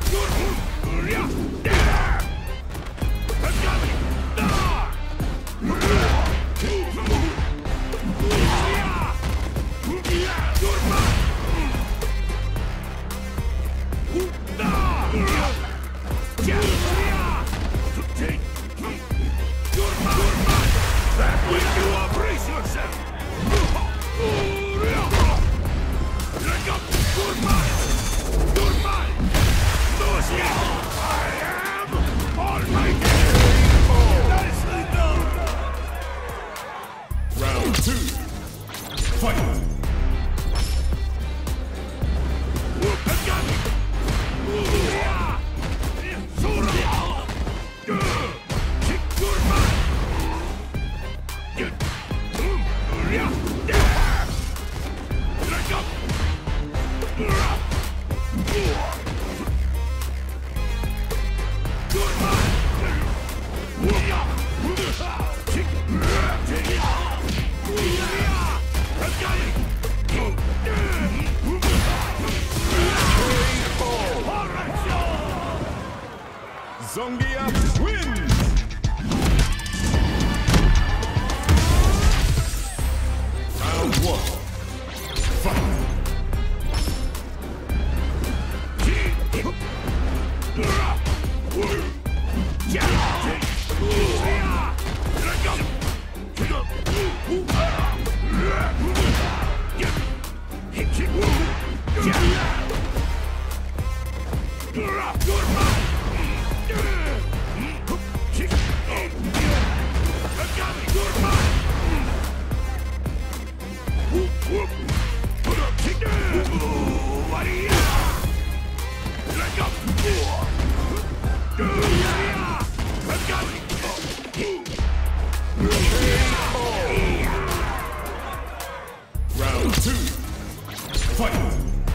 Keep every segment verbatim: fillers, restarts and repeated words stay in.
Zongia wins! Round one. Fight! Round two. Fight!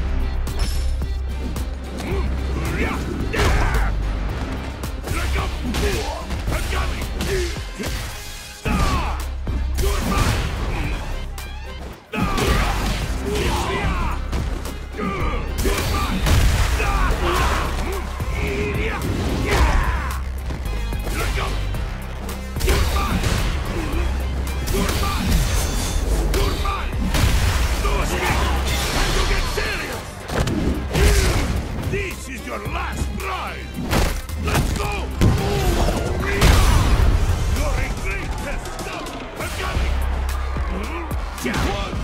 Your last ride! Let's go! You're a great test stop! I'm coming! One!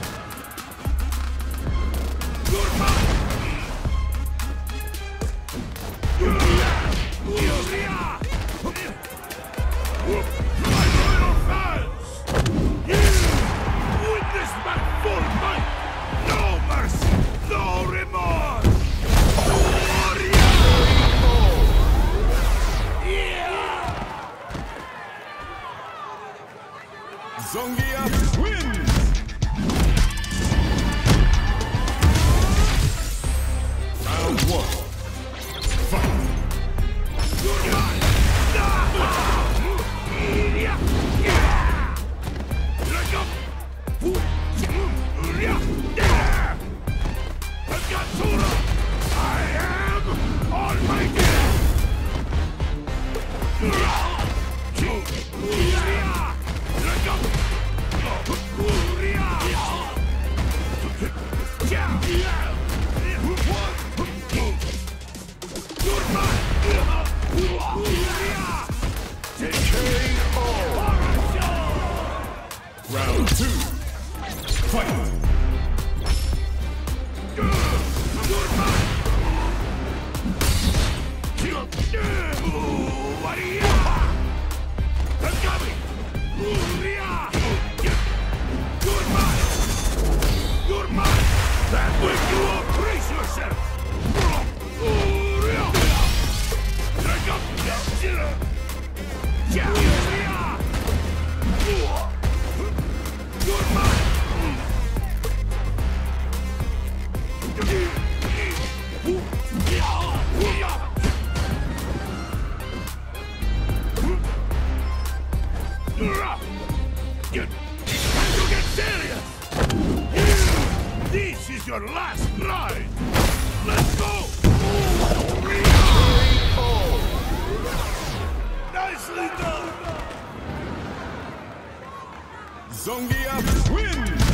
You're mine! My loyal fans! Witness my full might! No mercy! No remorse! Zongia wins! Round one. Fight! I am almighty! Round two. Fight! That way you will brace yourself! Drink up! You're mine! Time to get serious! This is your last ride! Let's go! Zongia wins!